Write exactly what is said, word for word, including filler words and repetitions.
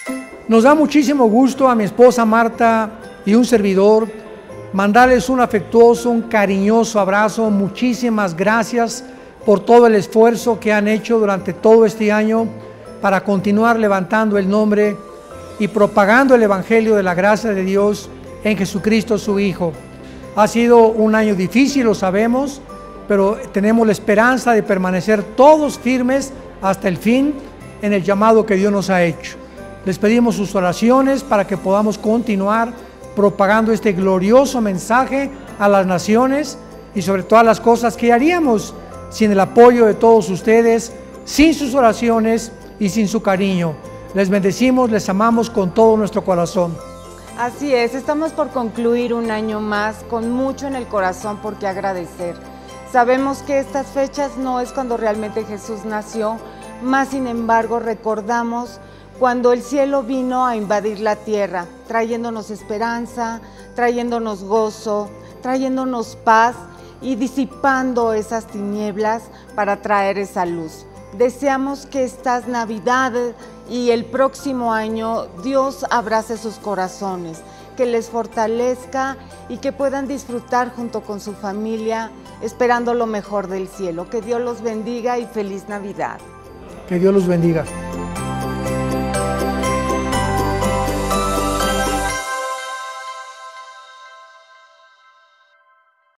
Nos da muchísimo gusto a mi esposa Marta y un servidor mandarles un afectuoso, un cariñoso abrazo. Muchísimas gracias por todo el esfuerzo que han hecho durante todo este año para continuar levantando el nombre y propagando el Evangelio de la gracia de Dios en Jesucristo su Hijo. Ha sido un año difícil, lo sabemos, pero tenemos la esperanza de permanecer todos firmes hasta el fin en el llamado que Dios nos ha hecho. Les pedimos sus oraciones para que podamos continuar propagando este glorioso mensaje a las naciones y sobre todas las cosas que haríamos sin el apoyo de todos ustedes, sin sus oraciones y sin su cariño. Les bendecimos, les amamos con todo nuestro corazón. Así es, estamos por concluir un año más con mucho en el corazón por qué agradecer. Sabemos que estas fechas no es cuando realmente Jesús nació, más sin embargo recordamos cuando el cielo vino a invadir la tierra, trayéndonos esperanza, trayéndonos gozo, trayéndonos paz y disipando esas tinieblas para traer esa luz. Deseamos que estas Navidades y el próximo año Dios abrace sus corazones, que les fortalezca y que puedan disfrutar junto con su familia, esperando lo mejor del cielo. Que Dios los bendiga y feliz Navidad. Que Dios los bendiga.